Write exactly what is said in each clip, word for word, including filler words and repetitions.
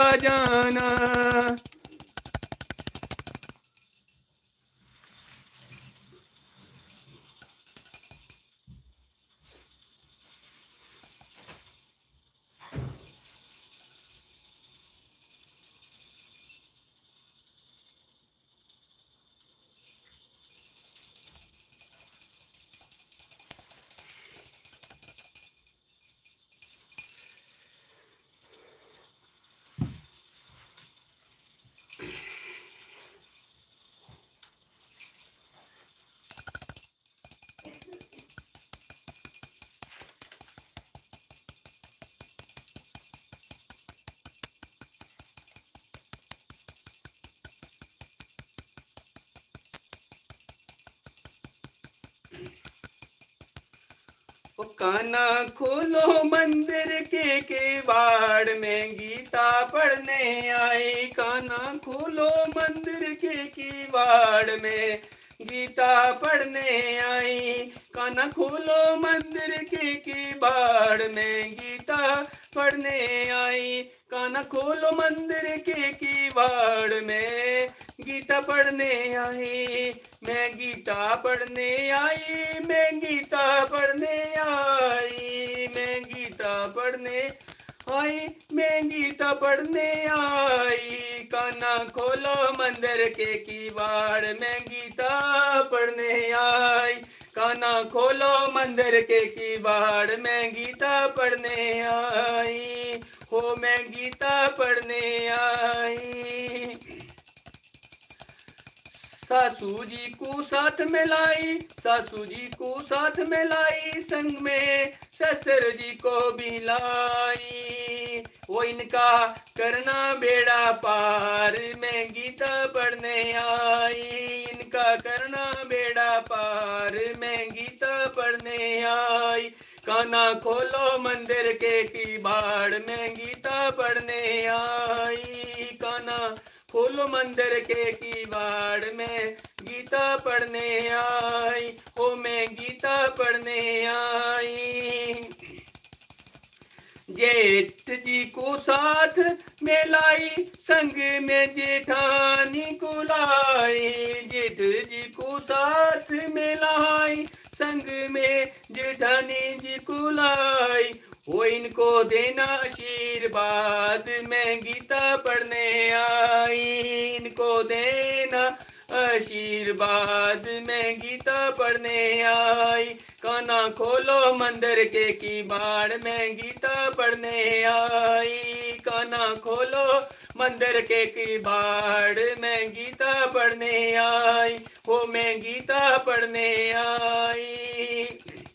जाना। ओ काना खोलो मंदिर के किवाड़ में गीता पढ़ने आई। काना खोलो मंदिर के किवाड़ में गीता पढ़ने आई। काना खोलो मंदिर के किवाड़ में गीता पढ़ने आई। काना खोलो मंदिर के किवाड़ में गीता पढ़ने आई। मैं गीता पढ़ने आई, मैं गीता पढ़ने आई, मैं गीता पढ़ने आई, मैं गीता पढ़ने आई। काना खोलो मंदिर के किवाड़ में गीता पढ़ने आई। काना खोलो मंदिर के किवाड़ में गीता पढ़ने आई। हो मैं गीता पढ़ने आई। सासू जी को साथ में लाई, सासू जी को साथ में लाई, संग में ससुर जी को भी लाई। वो इनका करना बेड़ा पार, मैं गीता पढ़ने आई। इनका करना बेड़ा पार, मैं गीता पढ़ने आई। काना खोलो मंदिर के किवाड़ में गीता पढ़ने आई। काना खोलो मंदिर के किवाड़ में गीता पढ़ने आई। हो मैं गीता पढ़ने आई। जेठ जी को साथ में लाई, संग में जेठानी को लाई। जेठ जी को साथ में लाई, संग में जेठानी जी को लाई। वो इनको देना आशीर्वाद, मैं गीता पढ़ने आई। इनको देना आशीर्वाद, मैं गीता पढ़ने आई। काना खोलो मंदिर के किवाड़ में गीता पढ़ने आई। काना खोलो मंदिर के किवाड़ में गीता पढ़ने आई। हो मैं गीता पढ़ने आई।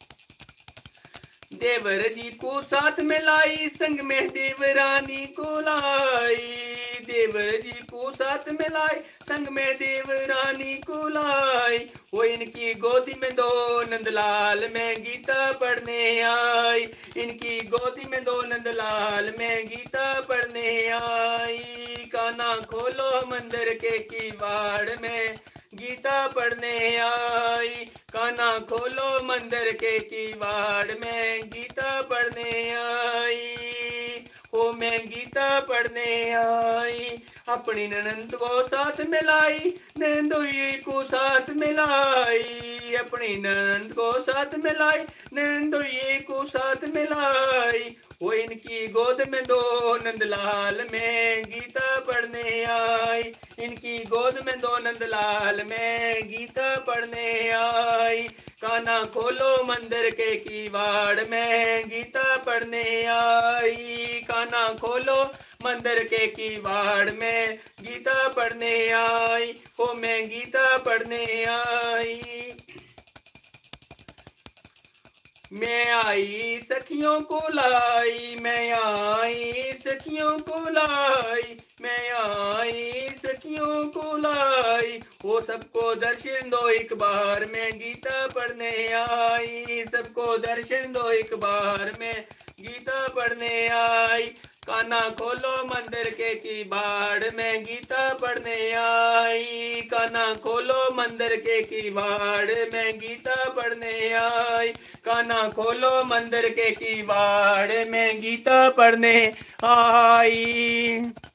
देवर जी को साथ में लाई, संग में देवरानी को लाई। देवर जी को साथ में लाई, संग में देवरानी को लाई। वो इनकी गोदी में दो नंदलाल, मैं गीता पढ़ने आई। इनकी गोदी में दो नंदलाल, मैं गीता पढ़ने आई। काना खोलो मंदिर के किवाड़ में गीता पढ़ने आई। काना खोलो मंदिर के किवाड़ में गीता पढ़ने आई। हो मैं गीता पढ़ने आई। अपनी ननंद को साथ में लाई, नंदोई को साथ में लाई। अपनी ननंद को साथ में लाई, नंदोई को साथ में लाई। वो इनकी गोद में दो नंदलाल, मैं गीता पढ़ने आई। इनकी गोद में दो नंदलाल, मैं गीता पढ़ने आई। काना खोलो मंदिर के किवाड़ में गीता पढ़ने आई। काना खोलो मंदिर के किवाड़ में गीता पढ़ने आई। हो मैं गीता पढ़ने आई। मैं आई सखियों को लाई, मैं आई सखियों को लाई। मैं आई सखियों को लाई। वो सबको दर्शन दो एक बार, मैं गीता पढ़ने आई। सबको दर्शन दो एक बार, मैं गीता पढ़ने आई। काना खोलो मंदिर के किवाड़ में गीता पढ़ने आई। काना खोलो मंदिर के किवाड़ में गीता पढ़ने आई। काना खोलो मंदिर के किवाड़ में गीता पढ़ने आई।